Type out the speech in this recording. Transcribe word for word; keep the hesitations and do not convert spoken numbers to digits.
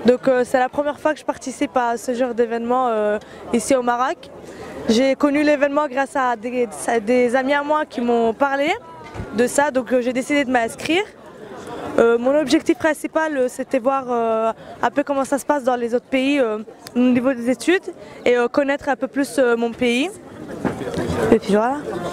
Donc euh, c'est la première fois que je participe à ce genre d'événement euh, ici au Maroc. J'ai connu l'événement grâce à des, à des amis à moi qui m'ont parlé de ça, donc euh, j'ai décidé de m'inscrire. Euh, mon objectif principal, euh, c'était voir euh, un peu comment ça se passe dans les autres pays euh, au niveau des études et euh, connaître un peu plus euh, mon pays. Et puis voilà.